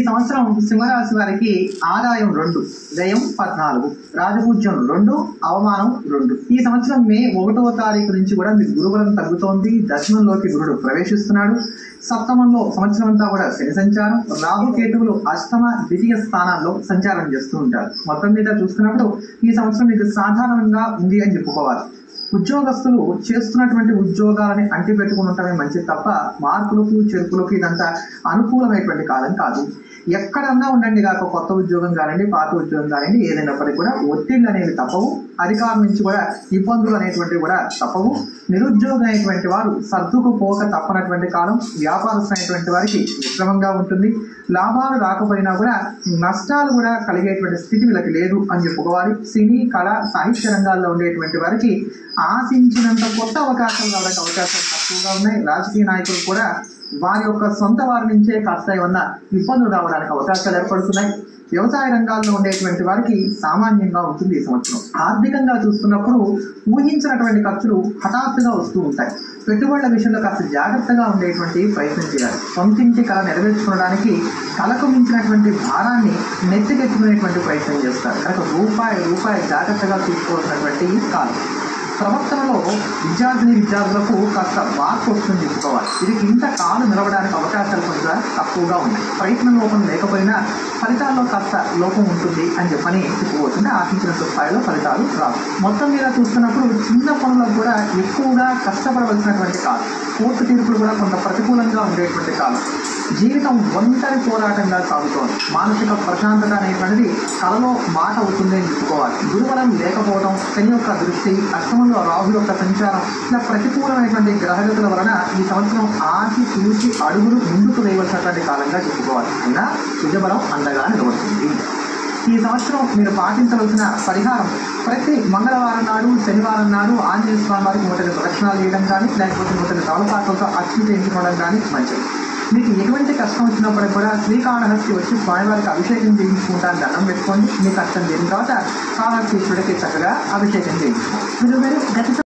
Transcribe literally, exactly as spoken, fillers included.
సంవత్సరం సింహరాశి వారికి ఆదాయం రెండు, వ్యయం పద్నాలుగు, రాజపూజ్యం రెండు, అవమానం రెండు. ఈ సంవత్సరం మే ఒకటవ తారీఖు నుంచి కూడా మీకు గురుబలం తగ్గుతోంది. దశమంలోకి గురుడు ప్రవేశిస్తున్నాడు. సప్తమంలో సంవత్సరం అంతా కూడా శని సంచారం, రాహు కేతువులు అష్టమ ద్వితీయ స్థానాల్లో సంచారం చేస్తూ ఉంటారు. మొత్తం మీద చూసుకున్నప్పుడు ఈ సంవత్సరం మీకు సాధారణంగా ఉంది అని చెప్పుకోవాలి. ఉద్యోగస్తులు చేస్తున్నటువంటి ఉద్యోగాలని అంటి పెట్టుకుని ఉండటమే మంచిది తప్ప మార్పులకు చెరుపులకు ఇదంతా అనుకూలమైనటువంటి కాలం కాదు. ఎక్కడన్నా ఉండండి కాక కొత్త ఉద్యోగం కానివ్వండి, పాత ఉద్యోగం కానివ్వండి, ఏదైనప్పటికీ కూడా ఒత్తిళ్ళు అనేవి తప్పవు. అధికారం నుంచి కూడా ఇబ్బందులు అనేటువంటివి కూడా తప్పవు. నిరుద్యోగం అనేటువంటి వారు సర్దుకుపోక తప్పనటువంటి కాలం. వ్యాపారస్తులైనటువంటి వారికి మిశ్రమంగా ఉంటుంది. లాభాలు రాకపోయినా కూడా నష్టాలు కూడా కలిగేటువంటి స్థితి వీళ్ళకి లేదు అని చెప్పుకోవాలి. సినీ, కళ, సాహిత్య రంగాల్లో ఉండేటువంటి వారికి ఆశించినంత కొత్త అవకాశాలు రావడానికి అవకాశాలు తక్కువగా ఉన్నాయి. రాజకీయ నాయకులు కూడా వారి యొక్క సొంత వారి నుంచే కాస్త ఏమన్నా ఇబ్బందులు రావడానికి అవకాశాలు ఏర్పడుతున్నాయి. వ్యవసాయ రంగాల్లో ఉండేటువంటి వారికి సామాన్యంగా ఉంటుంది ఈ సంవత్సరం. ఆర్థికంగా చూసుకున్నప్పుడు ఊహించినటువంటి ఖర్చులు హఠాత్తుగా వస్తూ ఉంటాయి. పెట్టుబడుల విషయంలో కాస్త జాగ్రత్తగా ఉండేటువంటి ప్రయత్నం చేయాలి. సొంతింటి కళ నెరవేర్చుకోవడానికి కళకు మించినటువంటి భారాన్ని నెత్తికెత్తుకునేటువంటి ప్రయత్నం చేస్తారు. కనుక రూపాయి రూపాయి జాగ్రత్తగా తీసుకోవాల్సినటువంటి కాలం. ప్రవర్తనలో విద్యార్థిని విద్యార్థులకు కాస్త మార్పు వస్తుంది చెప్పుకోవాలి. ఇది ఇంత కాలం నిలవడానికి అవకాశాలు కొంచెం తక్కువగా ఉన్నాయి. ప్రయత్నం లోపం లేకపోయినా ఫలితాల్లో కాస్త లోపం ఉంటుంది అని చెప్పని చెప్పుకోవచ్చు. అంటే ఆశించినంత స్థాయిలో ఫలితాలు రావు. మొత్తం మీద చూస్తున్నప్పుడు చిన్న పనులకు కూడా ఎక్కువగా కష్టపడవలసినటువంటి కాలం. కోర్టు తీర్పులు కూడా కొంత ప్రతికూలంగా ఉండేటువంటి కాలం. జీవితం ఒంటరి పోరాటంగా సాగుతోంది. మానసిక ప్రశాంతత అనేటువంటిది కళలో మాట అవుతుంది అని చెప్పుకోవాలి. గురుబలం లేకపోవడం, శని యొక్క దృష్టి, అష్టమంలో రాహు యొక్క సంచారం, ఇలా ప్రతికూలమైనటువంటి గ్రహగతుల వలన ఈ సంవత్సరం ఆచి చూసి అడుగులు ముందుకు వేయవలసినటువంటి కాలంగా చెప్పుకోవాలి. అయినా కుజబలం అండగా నిలబడుతుంది. ఈ సంవత్సరం మీరు పాటించవలసిన పరిహారం ప్రతి మంగళవారం నాడు, శనివారం నాడు ఆంజనేయ స్వామి వారికి నూట ఎనిమిది ప్రదక్షిణాలు చేయడం కానీ, లేకపోతే నూట ఎనిమిది తమలపాకులతో అర్చన చేయించుకోవడం కానీ మంచిది. మీకు ఎటువంటి కష్టం వచ్చినప్పటికీ కూడా శ్రీకాళహస్తి వచ్చి స్వామివారికి అభిషేకం చేయించుకుంటాను, దండం పెట్టుకోండి. మీ కష్టం చేసిన తర్వాత కాళహస్తీశ్వరుడికి చక్కగా అభిషేకం చేయించుకోండి. మీరు మీరు గత